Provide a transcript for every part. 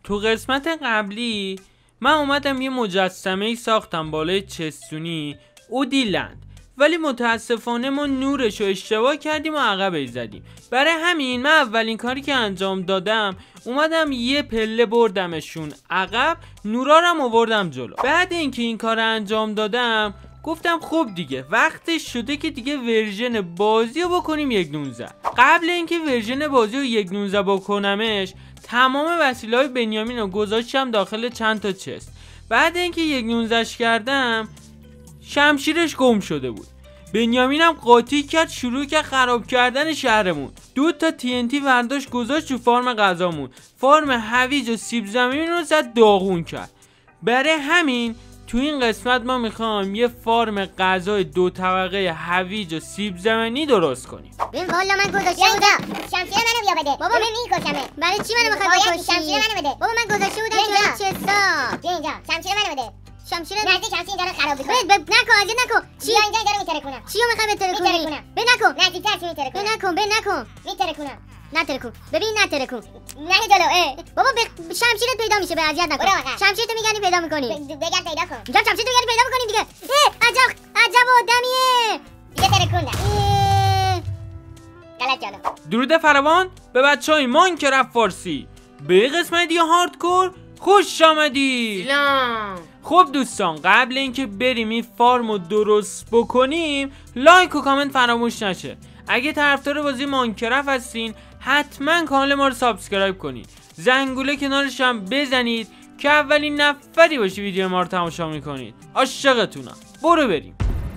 تو قسمت قبلی من اومدم یه مجسمه ساختم بالای چستونی اودیلند، ولی متاسفانه ما نورش رو اشتباه کردیم و عقب زدیم. برای همین من اولین کاری که انجام دادم اومدم یه پله بردمشون عقب، نورا رو هم آوردم جلو. بعد اینکه این کار انجام دادم گفتم خب دیگه وقتش شده که دیگه ورژن بازی رو بکنیم 1.19. قبل اینکه ورژن بازی رو 1.19 بکنمش تمام وسیله‌های بنیامین رو گذاشتم داخل چند تا چست. بعد اینکه 1.19ش کردم شمشیرش گم شده بود. بنیامینم قاطی کرد، شروع کرد خراب کردن شهرمون. 2 تا TNT برداشت گذاشت تو فارم غذامون. فارم هویج و سیب زمینی رو زد داغون کرد. برای همین تو این قسمت ما میخوام یه فارم غذای 2 طبقه هویج و سیب زمینی درست کنیم. ببین والا من گذاشته بودم. شمشیر منو بیا بده. بابا من میکشمه. برای چی منو میخوای بکشی؟ شمشیر منو بده. بابا من گذاشته بودم تو چستا. بیا اینجا. شمشیر منو بده. شمشیر نزدیک شمشیر اینجا رو خراب می‌کنه. نکن اذیت نکن. چی اینجا رو میترکونم. چیو میخوای بترکونی؟ به نکن. نزدیک‌تر چی میترکونم؟ به نکن. میترکونم. نترکون. ببین نترکون. نه جلو. بابا شمشیرت پیدا میشه، به اذیت نکن. شمشیرتو میگنی پیدا می‌کنی. بگم پیدا کن. میگم شمشیرتو میگنی پیدا می‌کنی دیگه. عجب آدمیه. دیگه ترکوندم. غلط جلو. درود فراوان به بچهای ماینکرافت فارسی. به قسمت دیگه هاردکور خوش آمدید. سلام. خب دوستان، قبل اینکه بریم این فارمو درست بکنیم لایک و کامنت فراموش نشه. اگه طرفدار بازی ماینکرافت هستین حتما کانال ما رو سابسکرایب کنید، زنگوله کنارش هم بزنید که اولین نفری باشی ویدیو ما رو تماشا میکنید. عاشقتونم. برو بریم.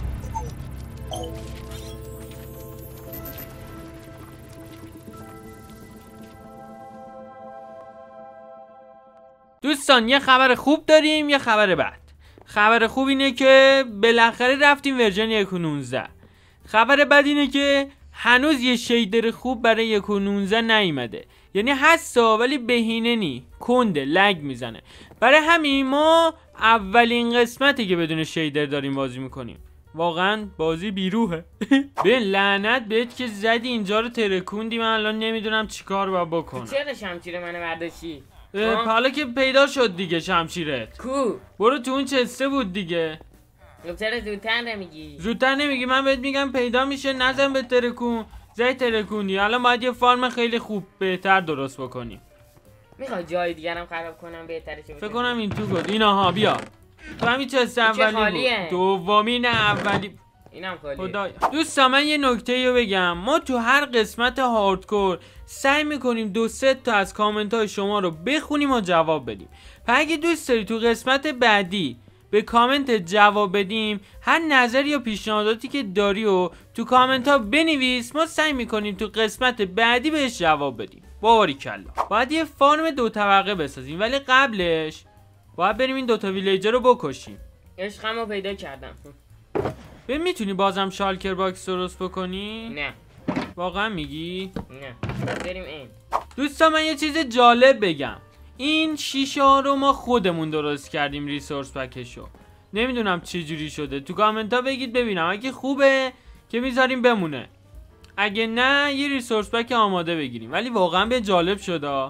دوستان یه خبر خوب داریم، یه خبر بد. خبر خوب اینه که بالاخره رفتیم ورژن 1.19. خبر بد اینه که هنوز یه شیدر خوب برای 1.19 نیومده. یعنی هستا ولی بهینه نی، کنده، لگ میزنه. برای همین ما اولین قسمتی که بدون شیدر داریم بازی میکنیم. واقعا بازی بیروحه. به لعنت بهت که زدی اینجا رو ترکوندی، من الان نمیدونم چیکار باید بکنم. چرا شمشیر منو برداشتی؟ حالا که پیدا شد دیگه شمشیرت. کو؟ برو تو اون چسته بود دیگه. چرا زودتر نمیگی؟ زودتر نمیگی؟ من بهت میگم پیدا میشه، نزن به ترکون. زای ترکوندی. الان باید یه فارم خیلی خوب بهتر درست بکنیم. میخوای جای دیگرم خراب کنم بهتره چه؟ فکر کنم این تو بود. اینها بیا. تو همین چسته اولی بود. دومی نه اولی. اینم خالیه. خدایا. دوستان من یه نکته رو بگم. ما تو هر قسمت هاردکور سعی میکنیم 2-3 تا از کامنت های شما رو بخونیم و جواب بدیم. پس اگه دوست داری تو قسمت بعدی به کامنت جواب بدیم، هر نظری یا پیشنهاداتی که داری و تو کامنت ها بنویس، ما سعی میکنیم تو قسمت بعدی بهش جواب بدیم. باریکلا. باید یه فارم 2 طبقه بسازیم، ولی قبلش باید بریم این 2 تا ویلیجر رو بکشیم. عشقم رو پیدا کردم. ببین میتونی بازم شالکر باکس درست بکنی؟ نه. واقعا میگی؟ نه. بریم این. دوستان من یه چیز جالب بگم. این شیشه ها رو ما خودمون درست کردیم، ریسورس پکشو. نمیدونم چه جوری شده، تو کامنت ها بگید ببینم. اگه خوبه که میذاریم بمونه، اگه نه یه ریسورس پک آماده بگیریم. ولی واقعا به جالب شده.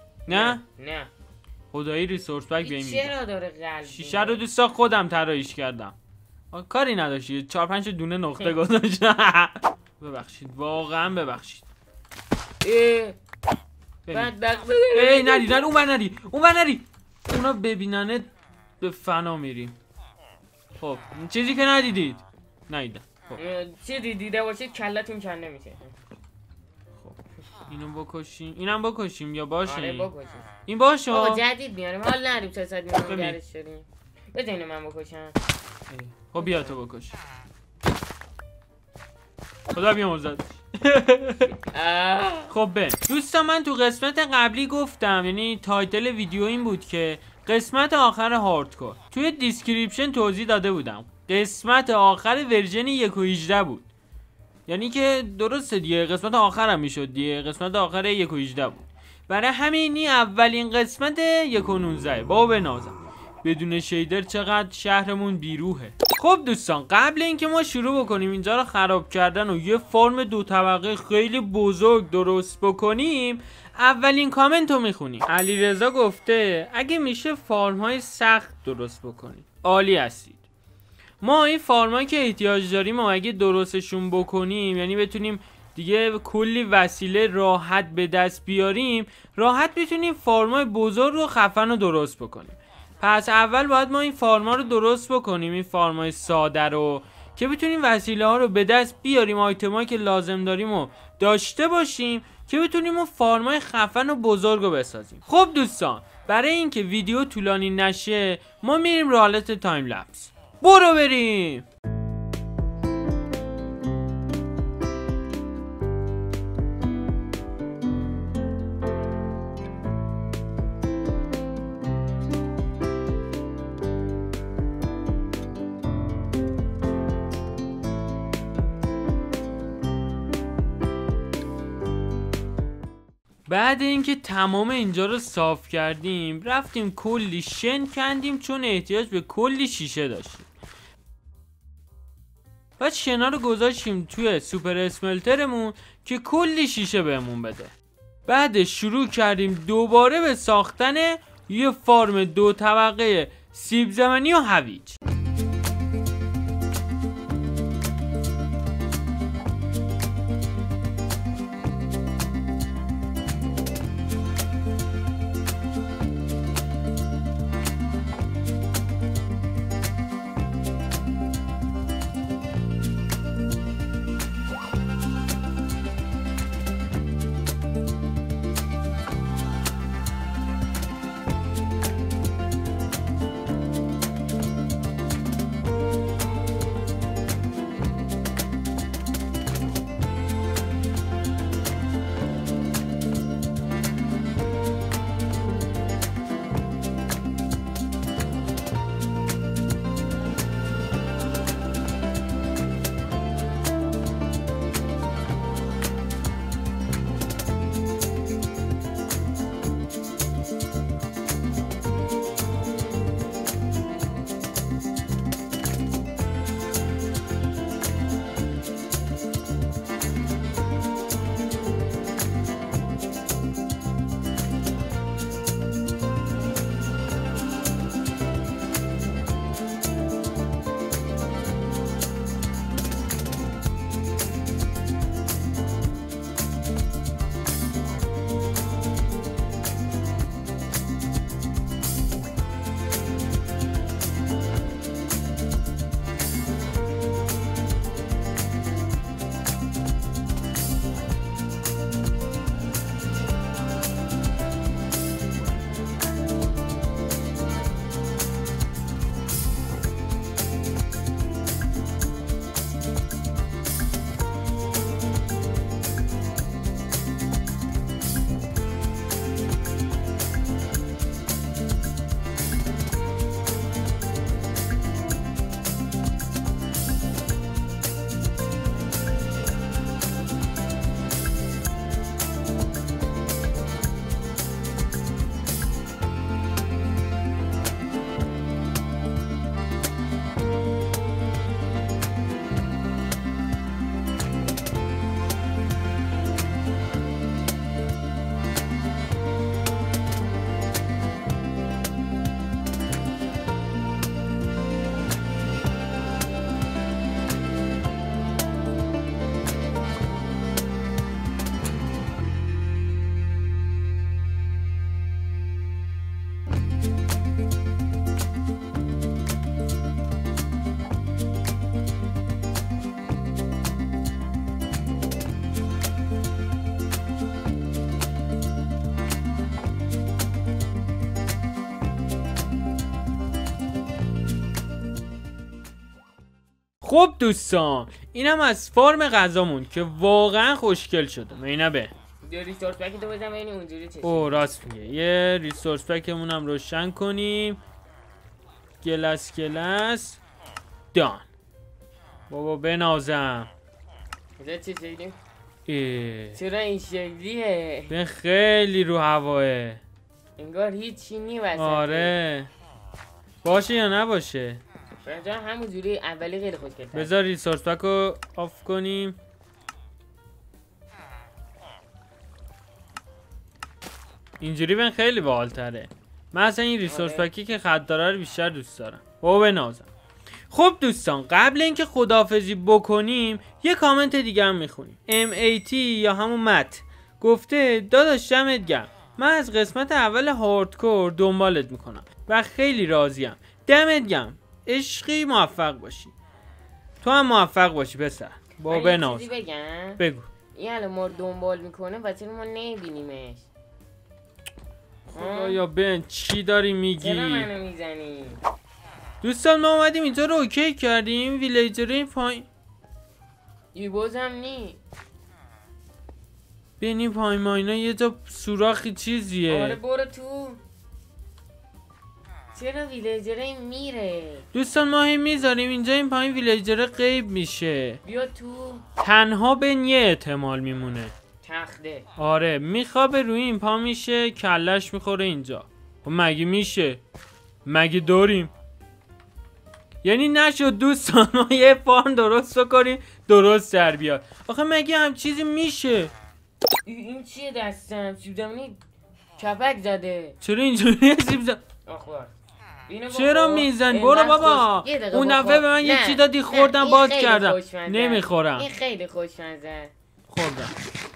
نه؟ نه. خدایی ریسورس پک بهم میده. چرا داره قلب؟ شیشه رو دوستا خودم طراحیش کردم. کاری نداشتی 4-5 دونه نقطه گذاشتم. ببخشید، واقعا ببخشید. ای نری اون نری اونا ببیننه به فنا میریم. خب چیزی که ندیدید نیدم. خب چیزی دیده باشید کلتون کنده میشه. خب اینو بکشیم، اینم بکشیم یا باشه؟ آره بکشیم. این باشه. آقا جدید میاریم، حال نریم 3 ساعت میمونیم درش شدیم. بذار اینو من بکشم. خب بیا تو بکش. خدا بیامرزد. خب دوستان من تو قسمت قبلی گفتم، یعنی تایتل ویدیو این بود که قسمت آخر هاردکور. توی دیسکریپشن توضیح داده بودم قسمت آخر ورژن 1.18 بود. یعنی که درسته دیگه، قسمت آخر هم میشد دیگه، قسمت آخر 1.18 بود. برای همینی اولین قسمت 1.19 بابا بنازم. بدون شیدر چقدر شهرمون بیروحه. خب دوستان، قبل اینکه ما شروع بکنیم اینجا رو خراب کردن و یه فرم 2 طبقه خیلی بزرگ درست بکنیم، اولین کامنت رو میخونیم. علیرضا گفته اگه میشه فرم های سخت درست بکنیم عالی هستید. ما این فرمایی که احتیاج داریم و اگه درستشون بکنیم، یعنی بتونیم دیگه کلی وسیله راحت به دست بیاریم، راحت بتونیم فرمای بزرگ و خفن رو درست بکنیم. پس اول باید ما این فرما رو درست بکنیم، این فرمای ساده رو، که بتونیم وسیله ها رو به دست بیاریم، آیتمایی که لازم داریم رو داشته باشیم که بتونیم اون فرمای خفن و بزرگ رو بسازیم. خب دوستان، برای اینکه ویدیو طولانی نشه ما میریم رو حالت تایم لپس. برو بریم. بعد اینکه تمام اینجا رو صاف کردیم، رفتیم کلی شن کندیم چون احتیاج به کلی شیشه داشتیم. بعد شنا رو گذاشتیم توی سوپر اسملترمون که کلی شیشه بهمون بده. بعدش شروع کردیم دوباره به ساختن یه فرم 2 طبقه سیب زمینی و هویج. خب دوستان، اینم از فرم غذامون که واقعا خوشگل شده. مینا به یه ریسورس پک تو بزن ببینیم اونجوری چه. او راست میگه. یه ریسورس پکمون هم روشن کنیم. گلس دان. بابا بنازم. چه شکلی؟ چرا این شکلیه؟ به خیلی رو هواه. انگار هیچی نی وسط. آره. باشه یا نباشه؟ بنظر همون جوری اولی خیلی خوشگل. بذار ریسورس پک رو آف کنیم. اینجوری بن خیلی باحال‌تره. من اصلا این ریسورس پکی که خط داره رو بیشتر دوست دارم. بابا بنازم. خب دوستان قبل اینکه خداحافظی بکنیم یه کامنت دیگه هم میخونیم. MAT یا همون مت گفته داداش دمت گرم، من از قسمت اول هاردکور دنبالت میکنم و خیلی راضیم. دمت گرم، عشقی، موفق باشی. تو هم موفق باشی پسر. با بناز. چیزی بگم؟ بگو. این الان ما رو دنبال میکنه و چرا ما نمیبینیمش؟ یا بن چی داری میگی؟ چرا منو میزنی؟ دوستان ما اومدیم اینجا رو اوکی کردیم. ویلیجر این پایین بازم نی. بینی پایین ماینا یه جا سوراخی چیزیه. آره برو تو. چرا ویلیجر میره؟ دوستان ما هم میذاریم اینجا این پایین ویلیجر غیب میشه. بیا تو. تنها بین یه احتمال میمونه. تخته. آره میخوابه روی این پا میشه کلش میخوره اینجا. خب مگه میشه؟ مگه داریم؟ یعنی نشد دوستان ما یه فارم درست بکنیم درست در بیاد. آخه مگه هم چیزی میشه؟ این چیه دستم؟ سیب زمینی کپک زده. چرا اینجوری سیب زمینی؟ چرا میزن؟ برو بابا. اون دفعه به من یه چی دادی خوردم باز کردم. نمیخورم. این خیلی خوشمزه. خوردم.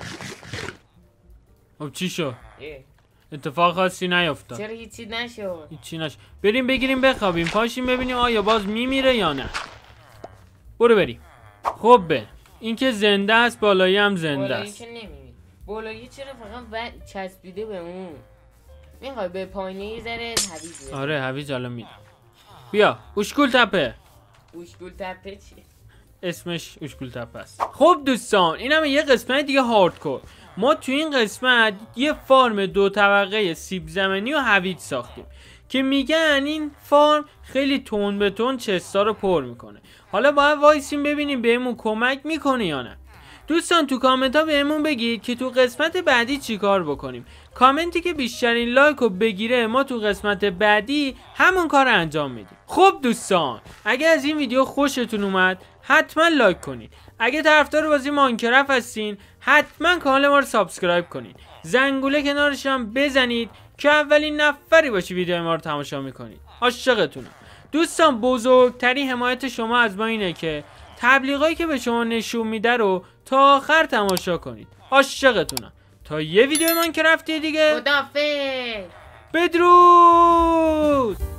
خب چی شد؟ اتفاق خاصی نیفتاد. چرا هیچی نشد؟ هیچی نشد. بریم بگیریم بخوابیم. پاشیم ببینیم آیا باز میمیره یا نه. برو بریم. خب به این که زنده است بالایی هم زنده است. بالایی که نمیمی. بالایی چرا فقط چسبیده به اون؟ میخوای به پایینه یه ذره هویج بده. آره هویج الان میدم. بیا اشکول تپه. اشکول تپه چی؟ اسمش اشکول تپه است. خب دوستان اینم یه قسمت دیگه هاردکور. ما تو این قسمت یه فارم 2 طبقه سیب زمینی و هویج ساختیم که میگن این فارم خیلی تون به تون چستا رو پر میکنه. حالا باید وایسیم ببینیم بهمون کمک میکنه یا نه. دوستان تو کامنت ها بهمون بگید که تو قسمت بعدی چیکار بکنیم. کامنتی که بیشترین لایک رو بگیره ما تو قسمت بعدی همون کار رو انجام میدیم. خب دوستان اگه از این ویدیو خوشتون اومد حتما لایک کنید. اگه طرفدار بازی ماینکرافت هستین حتما کانال ما رو سابسکرایب کنید. زنگوله کنارش هم بزنید که اولین نفری باشی ویدیو ما رو تماشا میکنید. عاشقتونم. دوستان بزرگترین حمایت شما از ما اینه که تبلیغایی که به شما نشون میده رو تا آخر تماشا کنید. عاشقتونم. تا یه ویدیو ماینکرافتی دیگه. خداحافظ. بدرود.